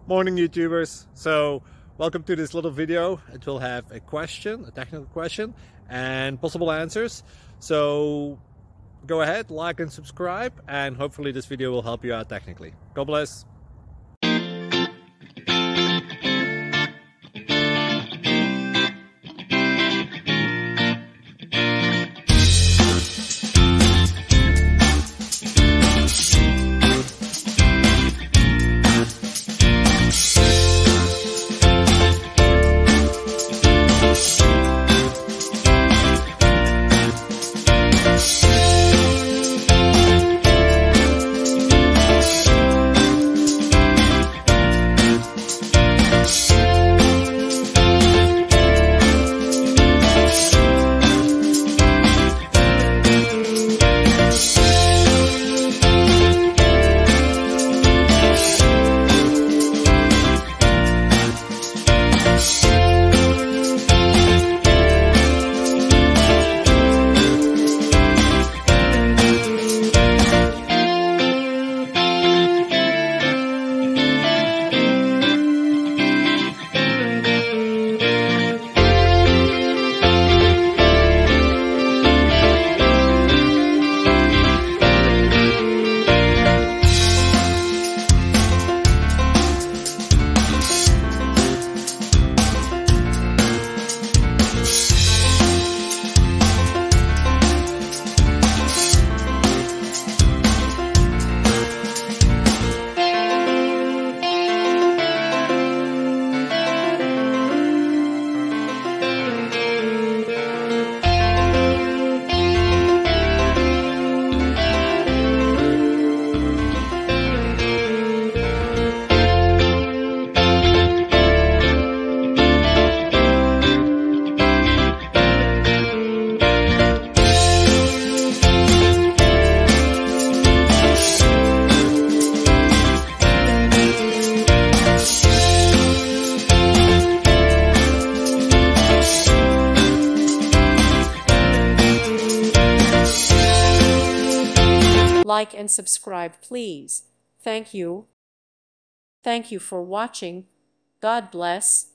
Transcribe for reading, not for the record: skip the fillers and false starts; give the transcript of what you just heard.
Morning YouTubers. So welcome to this little video. It will have a question, a technical question, and possible answers. So go ahead, like and subscribe, and hopefully this video will help you out technically. God bless. Like and subscribe, please. Thank you. Thank you for watching. God bless.